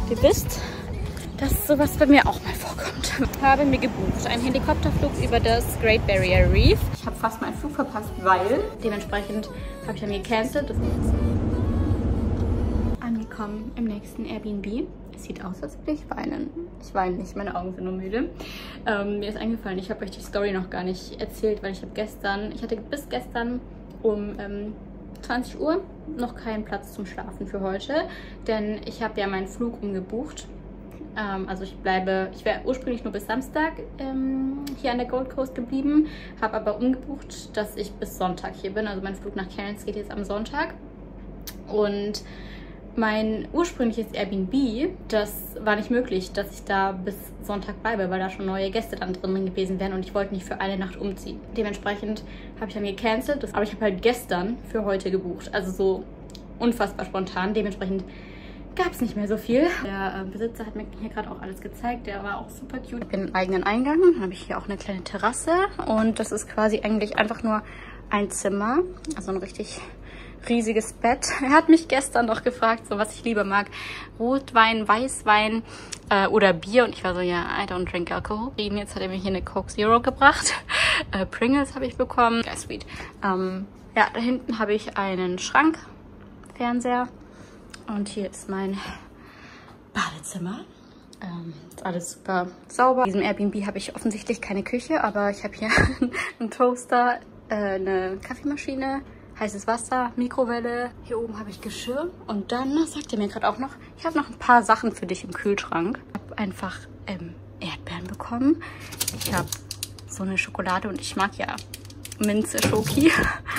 ihr wisst, dass sowas bei mir auch mal vorkommt. Ich habe mir gebucht einen Helikopterflug über das Great Barrier Reef. Ich habe fast meinen Flug verpasst, weil dementsprechend habe ich dann gecancelt. Das ist jetzt angekommen im nächsten Airbnb. Es sieht aus, als würde ich weinen. Ich weine nicht, meine Augen sind nur müde. Mir ist eingefallen, ich habe euch die Story noch gar nicht erzählt, weil ich hatte bis gestern um 20 Uhr noch keinen Platz zum Schlafen für heute, denn ich habe ja meinen Flug umgebucht. Also ich wäre ursprünglich nur bis Samstag hier an der Gold Coast geblieben, habe aber umgebucht, dass ich bis Sonntag hier bin. Also mein Flug nach Cairns geht jetzt am Sonntag. Und mein ursprüngliches Airbnb, das war nicht möglich, dass ich da bis Sonntag bleibe, weil da schon neue Gäste dann drin gewesen wären und ich wollte nicht für eine Nacht umziehen. Dementsprechend habe ich dann gecancelt, aber ich habe halt gestern für heute gebucht. Also so unfassbar spontan. Dementsprechend gab es nicht mehr so viel. Der Besitzer hat mir hier gerade auch alles gezeigt. Der war auch super cute. Ich habe einen eigenen Eingang. Dann habe ich hier auch eine kleine Terrasse. Und das ist quasi eigentlich einfach nur ein Zimmer. Also ein richtig riesiges Bett. Er hat mich gestern noch gefragt, so was ich lieber mag. Rotwein, Weißwein oder Bier. Und ich war so, ja, I don't drink alcohol. Jetzt hat er mir hier eine Coke Zero gebracht. Pringles habe ich bekommen. Sehr sweet. Ja, da hinten habe ich einen Schrank, Fernseher. Und hier ist mein Badezimmer. Ist alles super sauber. In diesem Airbnb habe ich offensichtlich keine Küche, aber ich habe hier einen Toaster, eine Kaffeemaschine, heißes Wasser, Mikrowelle. Hier oben habe ich Geschirr. Und dann sagt er mir gerade auch noch, ich habe noch ein paar Sachen für dich im Kühlschrank. Ich habe einfach Erdbeeren bekommen. Ich habe so eine Schokolade und ich mag ja Minze-Schoki.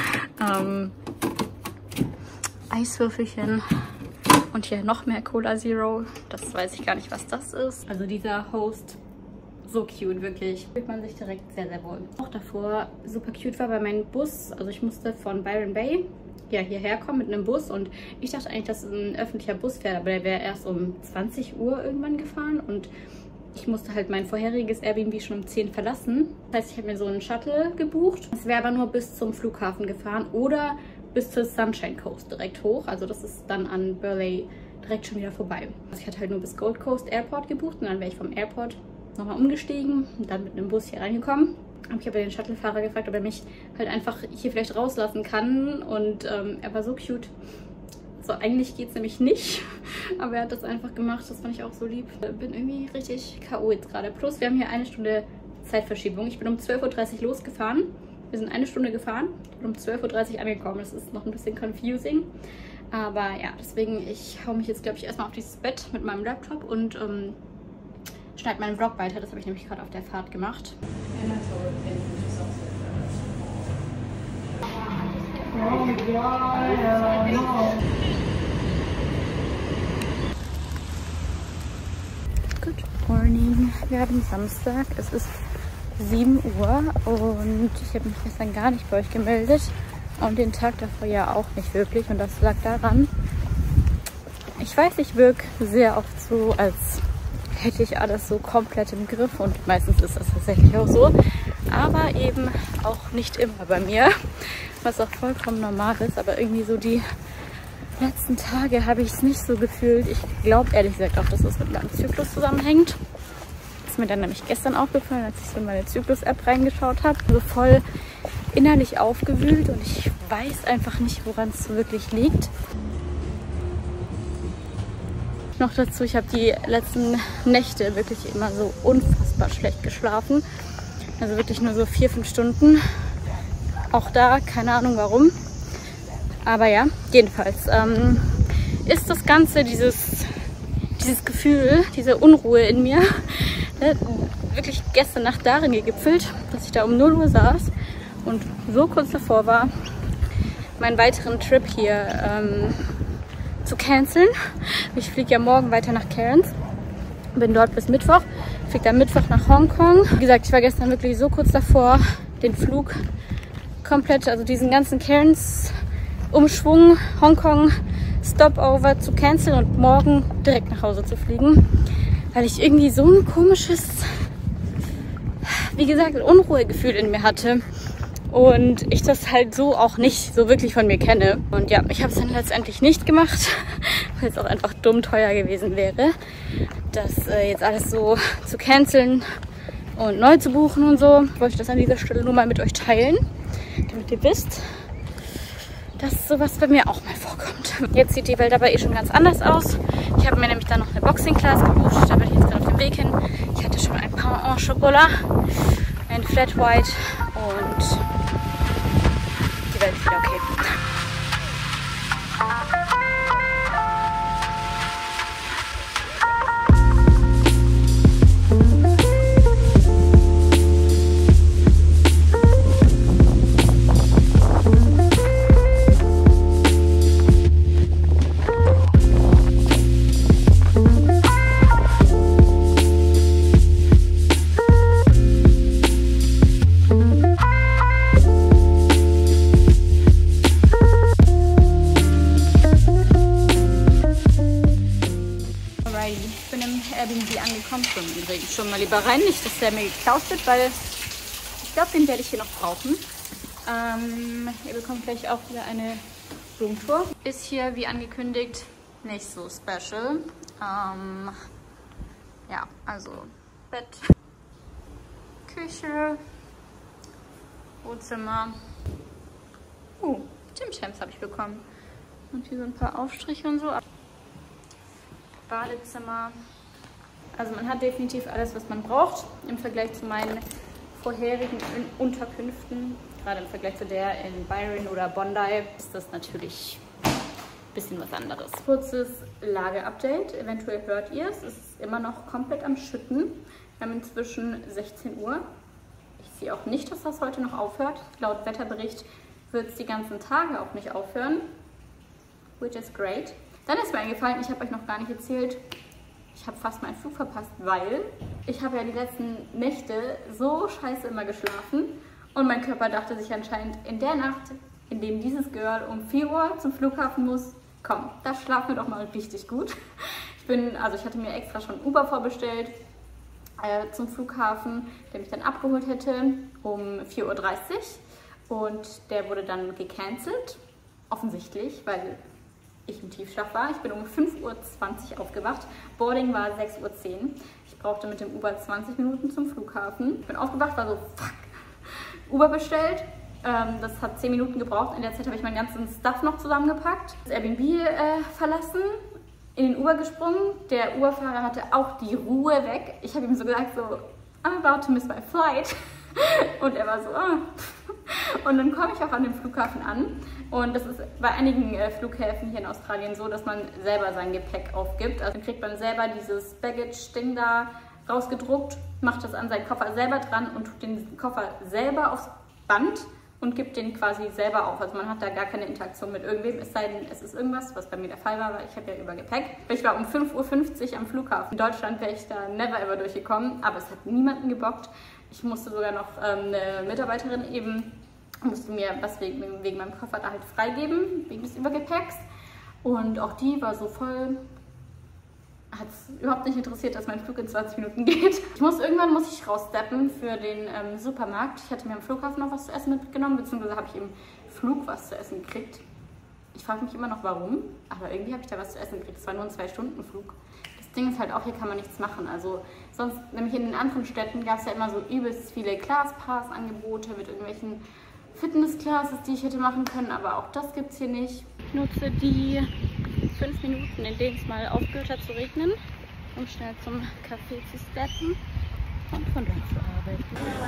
Eiswürfelchen. Und hier noch mehr Cola Zero. Das weiß ich gar nicht, was das ist. Also dieser Host, so cute, wirklich. Fühlt man sich direkt sehr, sehr wohl. Auch davor super cute war bei meinem Bus. Also ich musste von Byron Bay ja, hierher kommen mit einem Bus. Und ich dachte eigentlich, dass ein öffentlicher Bus fährt. Aber der wäre erst um 20 Uhr irgendwann gefahren. Und ich musste halt mein vorheriges Airbnb schon um 10 verlassen. Das heißt, ich habe mir so einen Shuttle gebucht. Es wäre aber nur bis zum Flughafen gefahren. Oder bis zur Sunshine Coast direkt hoch. Also das ist dann an Burleigh direkt schon wieder vorbei. Also ich hatte halt nur bis Gold Coast Airport gebucht und dann wäre ich vom Airport nochmal umgestiegen und dann mit einem Bus hier reingekommen. Ich habe den Shuttlefahrer gefragt, ob er mich halt einfach hier vielleicht rauslassen kann und er war so cute. So, eigentlich geht es nämlich nicht, aber er hat das einfach gemacht. Das fand ich auch so lieb. Ich bin irgendwie richtig K.O. jetzt gerade. Plus wir haben hier eine Stunde Zeitverschiebung. Ich bin um 12:30 Uhr losgefahren. Wir sind eine Stunde gefahren und um 12:30 Uhr angekommen. Das ist noch ein bisschen confusing. Aber ja, deswegen, ich hau mich jetzt, glaube ich, erstmal auf dieses Bett mit meinem Laptop und schneide meinen Vlog weiter. Das habe ich nämlich gerade auf der Fahrt gemacht. Good morning. Wir haben Samstag. Es ist 7 Uhr und ich habe mich gestern gar nicht bei euch gemeldet und den Tag davor ja auch nicht wirklich und das lag daran, ich weiß, ich wirke sehr oft so, als hätte ich alles so komplett im Griff und meistens ist das tatsächlich auch so, aber eben auch nicht immer bei mir, was auch vollkommen normal ist, aber irgendwie so die letzten Tage habe ich es nicht so gefühlt. Ich glaube ehrlich gesagt auch, dass es mit meinem Zyklus zusammenhängt. Ist mir dann nämlich gestern aufgefallen, als ich so in meine Zyklus-App reingeschaut habe. So voll innerlich aufgewühlt und ich weiß einfach nicht, woran es so wirklich liegt. Noch dazu, ich habe die letzten Nächte wirklich immer so unfassbar schlecht geschlafen. Also wirklich nur so 4-5 Stunden. Auch da, keine Ahnung warum. Aber ja, jedenfalls ist das Ganze, dieses Gefühl, diese Unruhe in mir, wirklich gestern Nacht darin gegipfelt, dass ich da um 0 Uhr saß und so kurz davor war, meinen weiteren Trip hier zu canceln. Ich fliege ja morgen weiter nach Cairns, bin dort bis Mittwoch, fliege dann Mittwoch nach Hongkong. Wie gesagt, ich war gestern wirklich so kurz davor, den Flug komplett, also diesen ganzen Cairns-Umschwung, Hongkong Stopover zu canceln und morgen direkt nach Hause zu fliegen, weil ich irgendwie so ein komisches, wie gesagt, Unruhegefühl in mir hatte. und ich das halt so auch nicht so wirklich von mir kenne. Und ja, ich habe es dann letztendlich nicht gemacht, weil es auch einfach dumm teuer gewesen wäre, das jetzt alles so zu canceln und neu zu buchen und so. Ich wollte das an dieser Stelle nur mal mit euch teilen, damit ihr wisst, dass sowas bei mir auch mal vorkommt. Jetzt sieht die Welt aber eh schon ganz anders aus. Ich habe mir nämlich dann noch eine Boxing-Class gebucht, da bin ich jetzt gerade auf dem Weg hin. Ich hatte schon ein Pain au Chocolat, ein Flat White und die Welt ist wieder okay. Ich bin im Airbnb angekommen, schon mal lieber rein, nicht, dass der mir geklaut wird, weil ich glaube, den werde ich hier noch brauchen. Ihr bekommt gleich auch wieder eine Roomtour. Ist hier, wie angekündigt, nicht so special. Ja, also Bett, Küche, Wohnzimmer. Tim Tams habe ich bekommen. Und hier so ein paar Aufstriche und so. Badezimmer. Also man hat definitiv alles, was man braucht im Vergleich zu meinen vorherigen Unterkünften. Gerade im Vergleich zu der in Byron oder Bondi ist das natürlich ein bisschen was anderes. Kurzes Lageupdate. Eventuell hört ihr es. Es ist immer noch komplett am Schütten. Wir haben inzwischen 16 Uhr. Ich sehe auch nicht, dass das heute noch aufhört. Laut Wetterbericht wird es die ganzen Tage auch nicht aufhören. Which is great. Dann ist mir eingefallen, ich habe euch noch gar nicht erzählt, ich habe fast meinen Flug verpasst, weil ich habe ja die letzten Nächte so scheiße immer geschlafen und mein Körper dachte sich anscheinend in der Nacht, in dem dieses Girl um 4 Uhr zum Flughafen muss, komm, da schlafen wir doch mal richtig gut. Ich hatte mir extra schon Uber vorbestellt zum Flughafen, der mich dann abgeholt hätte um 4:30 Uhr und der wurde dann gecancelt, offensichtlich, weil ich im Tiefschlaf war. Ich bin um 5:20 Uhr aufgewacht. Boarding war 6:10 Uhr. Ich brauchte mit dem Uber 20 Minuten zum Flughafen. Ich bin aufgewacht, war so, fuck, Uber bestellt. Das hat 10 Minuten gebraucht. In der Zeit habe ich meinen ganzen Stuff noch zusammengepackt. Das Airbnb verlassen, in den Uber gesprungen. Der Uberfahrer hatte auch die Ruhe weg. Ich habe ihm so gesagt, so, I'm about to miss my flight. Und er war so, Und dann komme ich auch an dem Flughafen an. Und das ist bei einigen Flughäfen hier in Australien so, dass man selber sein Gepäck aufgibt. Also dann kriegt man selber dieses Baggage-Ding da rausgedruckt, macht das an seinen Koffer selber dran und tut den Koffer selber aufs Band und gibt den quasi selber auf. Also man hat da gar keine Interaktion mit irgendwem, es sei denn, es ist irgendwas, was bei mir der Fall war, weil ich habe ja über Gepäck. Ich war um 5:50 Uhr am Flughafen. In Deutschland wäre ich da never ever durchgekommen, aber es hat niemanden gebockt. Ich musste sogar noch eine Mitarbeiterin musste mir was wegen meinem Koffer da halt freigeben, wegen des Übergepäcks. Und auch die war so voll, hat es überhaupt nicht interessiert, dass mein Flug in 20 Minuten geht. Irgendwann muss ich raussteppen für den Supermarkt. Ich hatte mir am Flughafen noch was zu essen mitgenommen, beziehungsweise habe ich im Flug was zu essen gekriegt. Ich frage mich immer noch, warum, aber irgendwie habe ich da was zu essen gekriegt. Es war nur ein 2-Stunden-Flug. Das Ding ist halt auch, hier kann man nichts machen. Also sonst, nämlich in den anderen Städten gab es ja immer so übelst viele Classpass-Angebote mit irgendwelchen Fitness-Classes, die ich hätte machen können, aber auch das gibt es hier nicht. Ich nutze die 5 Minuten, in denen es mal aufgehört hat zu regnen, um schnell zum Café zu steppen und von dort zu arbeiten.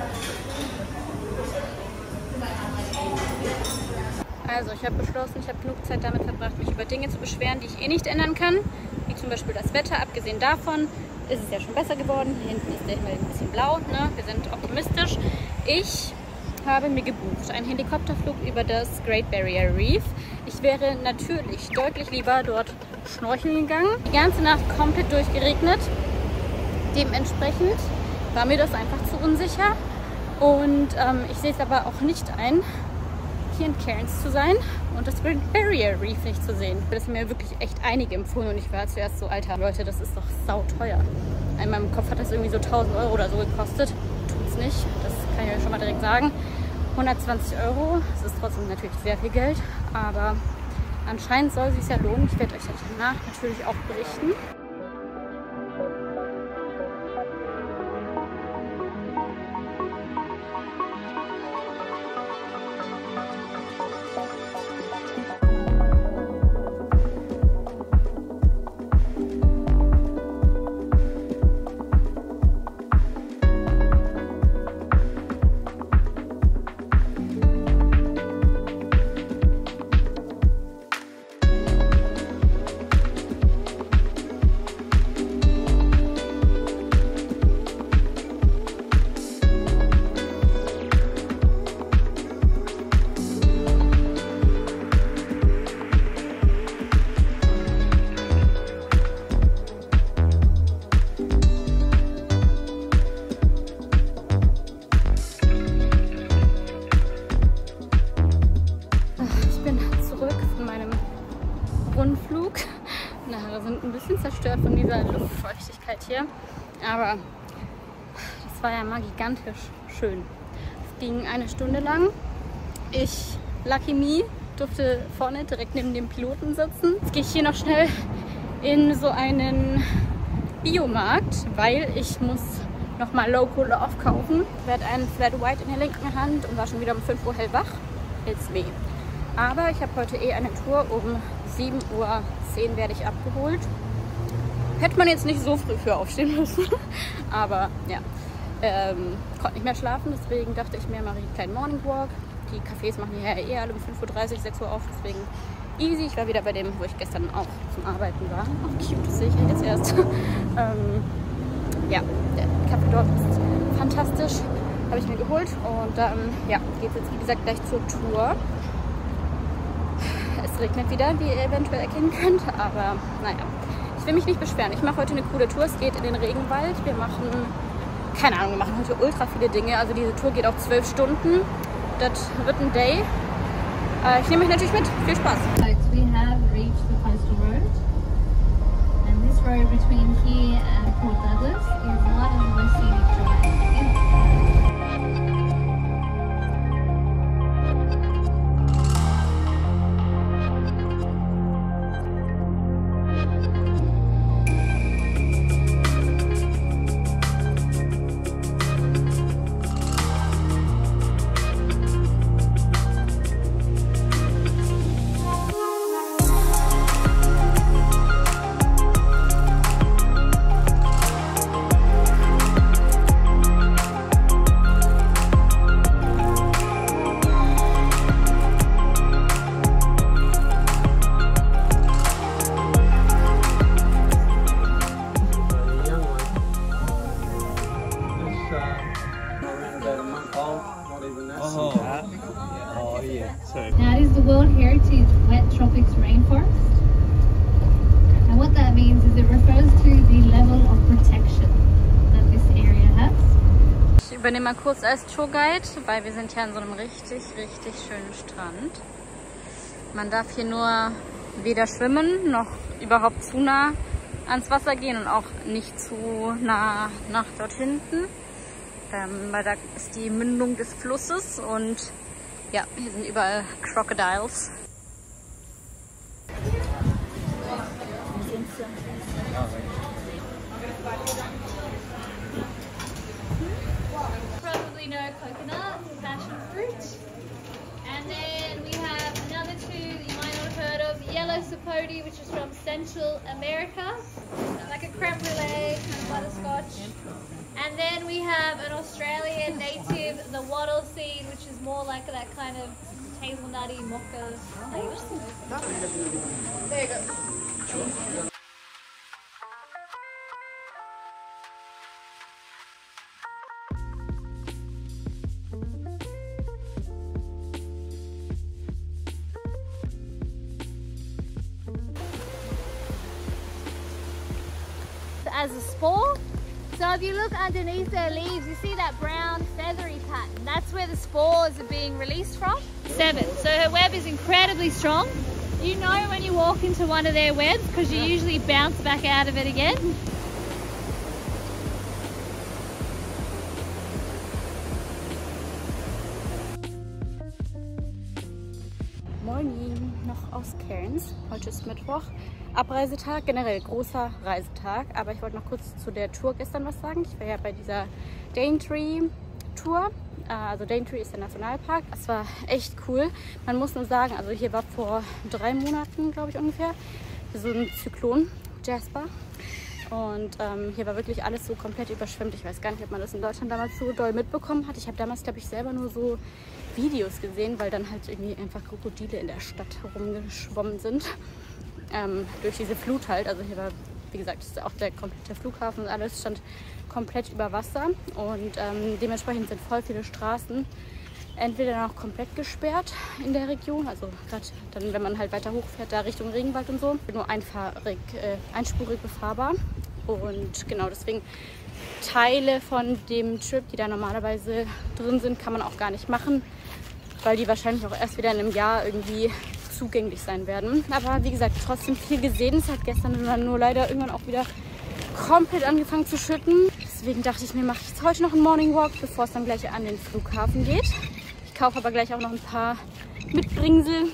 Also ich habe beschlossen, ich habe genug Zeit damit verbracht, mich über Dinge zu beschweren, die ich eh nicht ändern kann, wie zum Beispiel das Wetter. Abgesehen davon ist es ja schon besser geworden. Hier hinten ist der Himmel ein bisschen blau, ne? Wir sind optimistisch. Ich habe mir gebucht einen Helikopterflug über das Great Barrier Reef. Ich wäre natürlich deutlich lieber dort schnorcheln gegangen. Die ganze Nacht komplett durchgeregnet. Dementsprechend war mir das einfach zu unsicher. Und ich sehe es aber auch nicht ein, hier in Cairns zu sein und das Great Barrier Reef nicht zu sehen. Das haben mir wirklich echt einige empfohlen und ich war zuerst so, Alter, Leute, das ist doch sauteuer. In meinem Kopf hat das irgendwie so 1.000 € oder so gekostet. Tut's nicht, das kann ich euch schon mal direkt sagen. 120 €. Das ist trotzdem natürlich sehr viel Geld, aber anscheinend soll es sich ja lohnen. Ich werde euch danach natürlich auch berichten. Rundflug. Die Haare sind ein bisschen zerstört von dieser Luftfeuchtigkeit hier, aber das war ja mal gigantisch schön. Es ging 1 Stunde lang. Ich, lucky me, durfte vorne direkt neben dem Piloten sitzen. Jetzt gehe ich hier noch schnell in so einen Biomarkt, weil ich muss nochmal Local Love kaufen. Ich werde einen Flat White in der linken Hand und war schon wieder um 5 Uhr hellwach. It's me. Aber ich habe heute eine Tour, um 7:10 Uhr werde ich abgeholt. Hätte man jetzt nicht so früh für aufstehen müssen, aber ja, konnte nicht mehr schlafen, deswegen dachte ich mir, mache ich einen kleinen Morning Walk. Die Cafés machen hier eher alle um 5:30 Uhr, 6 Uhr auf, deswegen easy. Ich war wieder bei dem, wo ich gestern auch zum Arbeiten war. Oh, cute, das sehe ich jetzt erst. Ja, der Kaffee dort ist fantastisch, habe ich mir geholt und dann ja, geht es jetzt wie gesagt gleich zur Tour. Es regnet wieder, wie ihr eventuell erkennen könnt, aber naja, ich will mich nicht beschweren. Ich mache heute eine coole Tour, es geht in den Regenwald. Wir machen, keine Ahnung, wir machen heute ultra viele Dinge. Also diese Tour geht auch 12 Stunden. Das wird ein Day. Ich nehme euch natürlich mit. Viel Spaß. We have reached the coastal road, and this road between here and Port Douglas is one of the most scenic drives in Now, it is the World Heritage Wet Tropics Rainforest, and what that means is it refers to the level of protection that this area has. Ich übernehme mal kurz als Tourguide, weil wir sind hier an so einem richtig schönen Strand. Man darf hier nur weder schwimmen noch überhaupt zu nah ans Wasser gehen und auch nicht zu nah nach dort hinten, weil da ist die Mündung des Flusses und ja, hier sind überall Crocodiles. Probably know coconut, passion fruit, and then we have another two that you might not have heard of, yellow sapote, which is from Central America, like a creme brulee, kind of butterscotch. And then we have an Australian native, the wattle seed, which is more like that kind of hazelnutty mocha flavour. There you go. As a spore. So if you look underneath their leaves, you see that brown feathery pattern. That's where the spores are being released from. 7. So her web is incredibly strong. You know when you walk into one of their webs because you usually bounce back out of it again. aus Cairns. Heute ist Mittwoch. Abreisetag, generell großer Reisetag. Aber ich wollte noch kurz zu der Tour gestern was sagen. Ich war ja bei dieser Daintree Tour. Also Daintree ist der Nationalpark. Es war echt cool. Man muss nur sagen, also hier war vor 3 Monaten, glaube ich ungefähr, so ein Zyklon, Jasper. Und hier war wirklich alles so komplett überschwemmt. Ich weiß gar nicht, ob man das in Deutschland damals so doll mitbekommen hat. Ich habe damals, glaube ich, selber nur so Videos gesehen, weil dann halt irgendwie einfach Krokodile in der Stadt rumgeschwommen sind. Durch diese Flut halt. Also hier war, wie gesagt, ist auch der komplette Flughafen und alles stand komplett über Wasser. Und dementsprechend sind voll viele Straßen entweder noch komplett gesperrt in der Region, also gerade dann, wenn man halt weiter hochfährt, da Richtung Regenwald und so, nur einspurig befahrbar. Und genau deswegen Teile von dem Trip, die da normalerweise drin sind, kann man auch gar nicht machen, weil die wahrscheinlich auch erst wieder in einem Jahr irgendwie zugänglich sein werden. Aber wie gesagt, trotzdem viel gesehen. Es hat gestern dann nur leider irgendwann auch wieder komplett angefangen zu schütten. Deswegen dachte ich mir, mache ich jetzt heute noch einen Morning Walk, bevor es dann gleich an den Flughafen geht. Ich kaufe aber gleich auch noch ein paar Mitbringsel.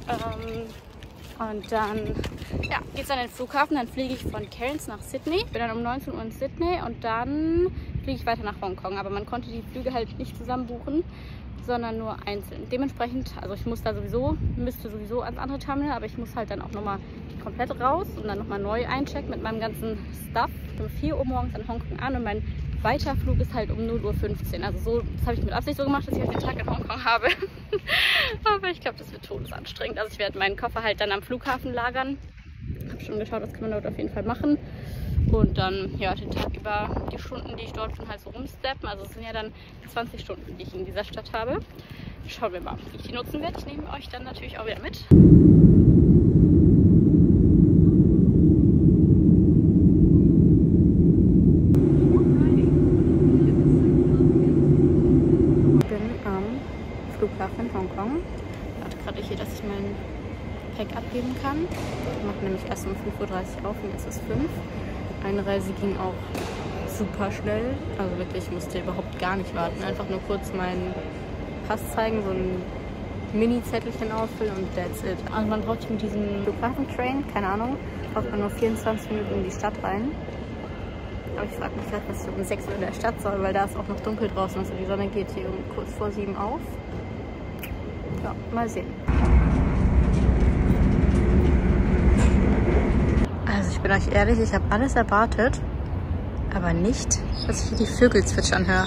Und dann ja, geht es an den Flughafen. Dann fliege ich von Cairns nach Sydney. Ich bin dann um 19 Uhr in Sydney und dann fliege ich weiter nach Hongkong. Aber man konnte die Flüge halt nicht zusammen buchen, sondern nur einzeln. Dementsprechend, also ich müsste sowieso ans andere Terminal, aber ich muss halt dann auch nochmal komplett raus und dann nochmal neu einchecken mit meinem ganzen Stuff. Ich bin um 4 Uhr morgens in Hongkong an und mein Weiterflug ist halt um 0:15 Uhr. Also so, das habe ich mit Absicht so gemacht, dass ich halt den Tag in Hongkong habe. Aber ich glaube, das wird todesanstrengend. Also ich werde meinen Koffer halt dann am Flughafen lagern. Ich habe schon geschaut, das kann man dort auf jeden Fall machen. Und dann ja, den Tag über die Stunden, die ich dort schon halt so rumsteppen. Also es sind ja dann 20 Stunden, die ich in dieser Stadt habe. Schauen wir mal, wie ich die nutzen werde. Ich nehme euch dann natürlich auch wieder mit. Flughafen in Hongkong. Ich warte gerade hier, dass ich mein Gepäck abgeben kann. Ich mache nämlich erst um 5:30 Uhr auf und jetzt ist 5. Eine Reise ging auch super schnell. Also wirklich, ich musste überhaupt gar nicht warten. Einfach nur kurz meinen Pass zeigen, so ein Mini-Zettelchen ausfüllen und that's it. Also man braucht mit diesem Flughafen-Train, keine Ahnung, braucht man nur 24 Minuten in die Stadt rein. Aber ich frage mich gerade, was ich um 6 Uhr in der Stadt soll, weil da ist auch noch dunkel draußen. Also die Sonne geht hier um kurz vor 7 auf. Ja, mal sehen. Also ich bin euch ehrlich, ich habe alles erwartet, aber nicht, dass ich hier die Vögel zwitschern höre.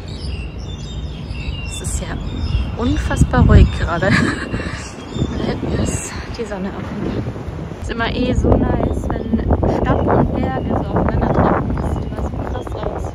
Es ist ja unfassbar ruhig gerade. Da hinten ist die Sonne offen. Es ist immer so nice, wenn Stadt und Berge so aufeinandertreffen. Das sieht immer so krass aus.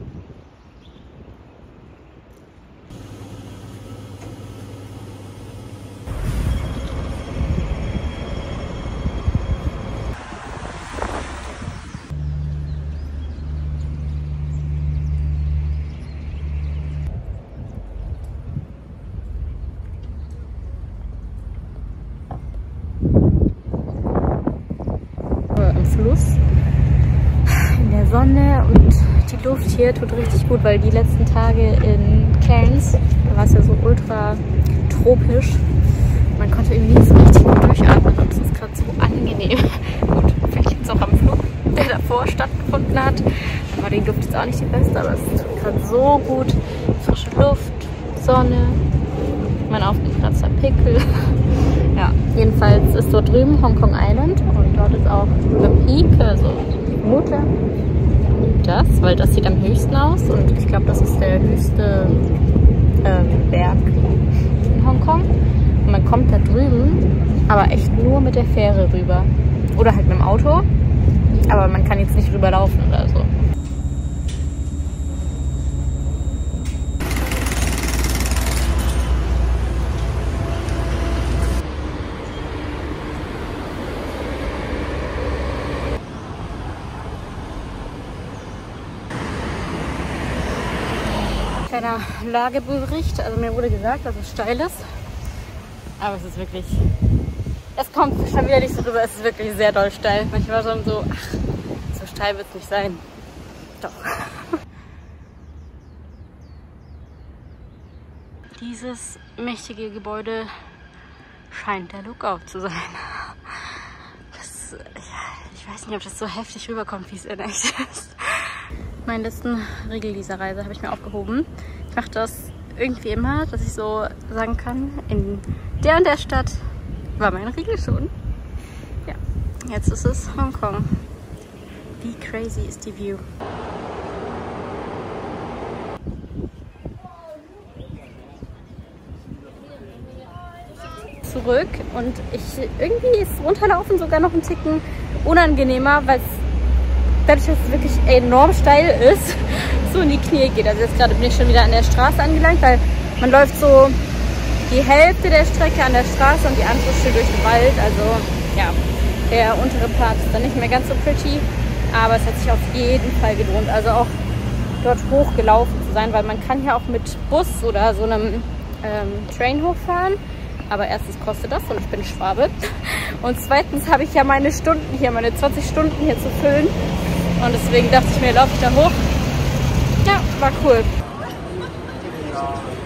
Fluss in der Sonne und die Luft hier tut richtig gut, weil die letzten Tage in Cairns, da war es ja so ultra tropisch, man konnte irgendwie nicht so richtig gut durchatmen und es ist gerade so angenehm. Gut, vielleicht jetzt auch am Flug, der davor stattgefunden hat, aber die Luft ist auch nicht die beste, aber es tut gerade so gut, frische Luft, Sonne, mein aufgekratzter Pickel. Ja, jedenfalls ist dort drüben Hongkong Island und dort ist auch The Peak, also ich vermute das, weil das sieht am höchsten aus und ich glaube, das ist der höchste Berg in Hongkong. Und man kommt da drüben, aber echt nur mit der Fähre rüber oder halt mit dem Auto, aber man kann jetzt nicht rüberlaufen oder so. Kleiner Lagebericht, also mir wurde gesagt, dass es steil ist, aber es ist wirklich, es kommt schon wieder nicht so rüber, es ist wirklich sehr doll steil. Manchmal schon so, ach, so steil wird es nicht sein. Doch. Dieses mächtige Gebäude scheint der Lookout zu sein. Das, ja, ich weiß nicht, ob das so heftig rüberkommt, wie es in echt ist. Meinen letzten Riegel dieser Reise habe ich mir aufgehoben. Ich mache das irgendwie immer, dass ich so sagen kann, in der und der Stadt war mein Riegel schon. Ja, jetzt ist es Hongkong. Wie crazy ist die View? Zurück und irgendwie ist Runterlaufen sogar noch ein Ticken unangenehmer, weil es dadurch, dass es wirklich enorm steil ist, so in die Knie geht. Also jetzt gerade bin ich schon wieder an der Straße angelangt, weil man läuft so die Hälfte der Strecke an der Straße und die andere schön durch den Wald. Also ja, der untere Part ist dann nicht mehr ganz so pretty, aber es hat sich auf jeden Fall gelohnt. Also auch dort hochgelaufen zu sein, weil man kann ja auch mit Bus oder so einem Train hochfahren. Aber erstens kostet das und ich bin Schwabe. Und zweitens habe ich ja meine Stunden hier, meine 20 Stunden hier zu füllen. Und deswegen dachte ich mir, laufe ich da hoch. Ja, war cool.